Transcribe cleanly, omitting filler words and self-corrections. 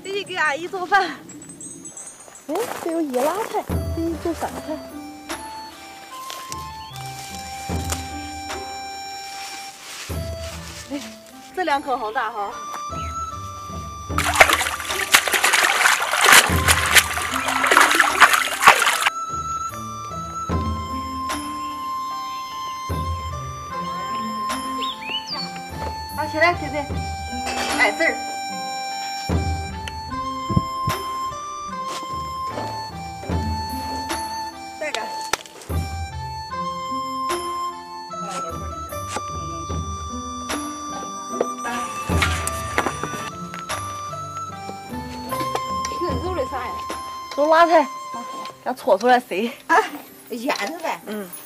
得去给阿姨做饭。 哎，这有野辣菜，得做酸菜。 哎，这2颗好大哈。 拿起来，姐姐，碍事儿。再干。这揉的啥呀？ 揉辣菜，给它搓出来塞。 啊，腌着呗。 嗯。